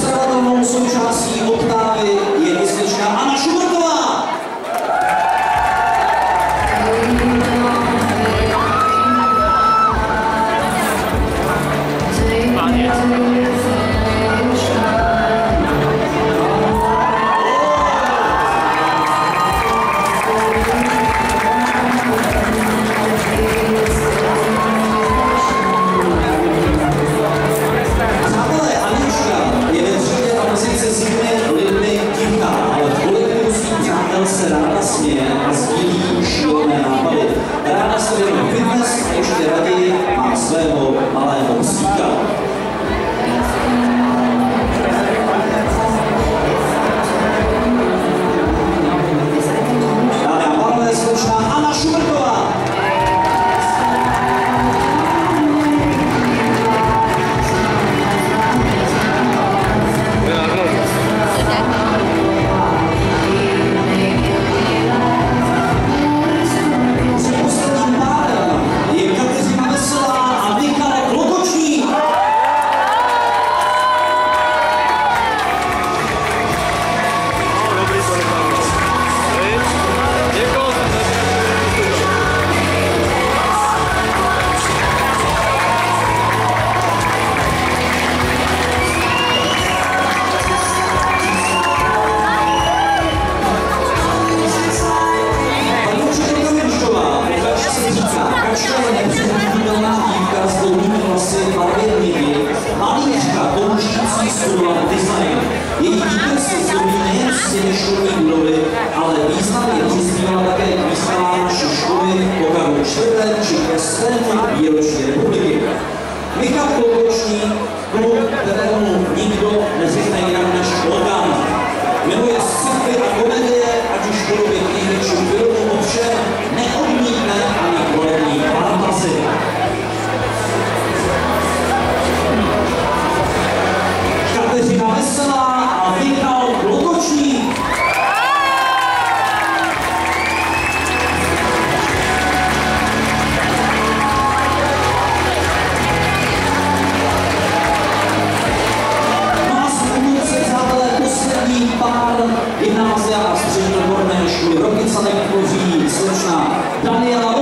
Nezastávatelnou součástí oktávy je i slečna Anna Šubertová. Se ráda směje a sdílí šílené nápady. Ráda se věnuje fitness a ještě raději má svého malého psíka. Dámy a pánové, slečna Anna Šubertová. Studovat design. Její výkresy zdobí nejen stěny školní budovy, ale významně přispívala také k výstavám naší školy Pokaru 4. či ke svému výročí republiky. Michal Klokoční, klub, kterému nikdo neřekne jinak než orgán. Miluje sci-fi a komedie, ať už v podobě knihy či filmu, ovšem neodmítne ani kvalitní fantasy. Kateřina Veselá a Michal Klokočník. Má spolupce přátelé poslední pár gymnázia a střední odborné školy Rokycanek tvoří slečna Daniela